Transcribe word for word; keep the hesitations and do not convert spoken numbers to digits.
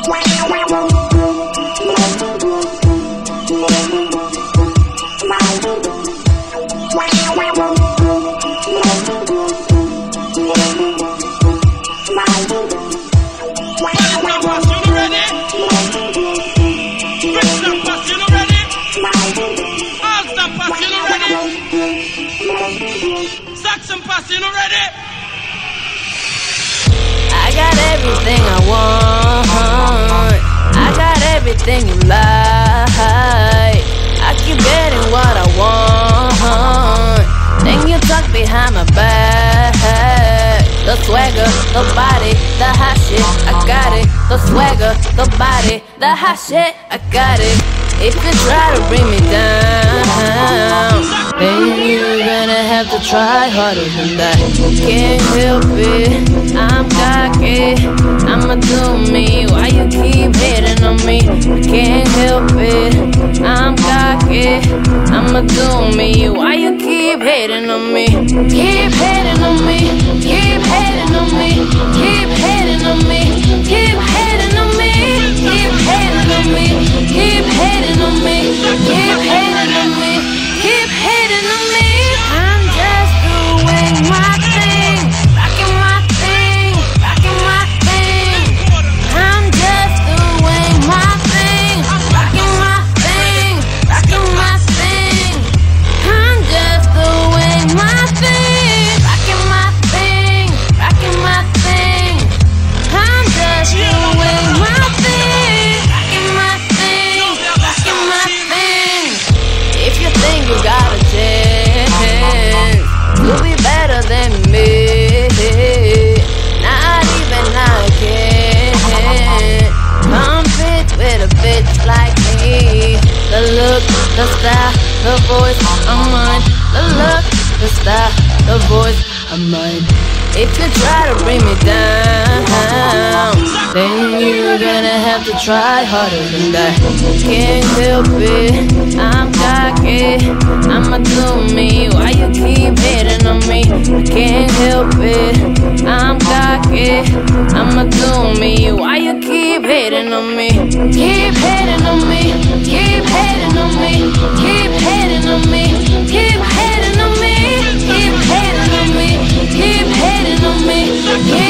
I got everything I want. I got everything you like. I keep getting what I want. Then you talk behind my back. The swagger, the body, the hot shit, I got it. The swagger, the body, the hot shit, I got it. If you try to bring me down, then you're gonna have to try harder than that. Can't help it, I'm cocky, I'ma do me. Why you keep hating on me? I can't help it, I'm cocky, I'ma do me. Why you keep hating on me? Keep hating on me, keep hating on me, keep hating on me, keep hating on me, keep hating on me, keep hating on me, keep hating on me, keep hating on me. I'm just doing my thing, rocking my thing, rocking my thing. I'm just doing my thing, rocking my thing, rocking my thing. I'm just doing my thing, rocking my thing, rocking my thing. I'm just doing my thing, rocking my thing, rocking my thing. If you think you got a chance, you'll be better than me. Not even I can compete with a bitch like me. The look, the style, the voice, I'm mine. The look, the style, the voice, I'm mine. If you try to bring me down, then you're gonna have to try harder than that. Can't help it, I'm cocky, I'ma do me. Why you keep hating on me? I can't help it, I'm cocky, I'ma do me. Why you keep hating on me? Keep hating on me, keep hating on me, keep hating on me, keep hating on me, keep hating on me, keep hating on me.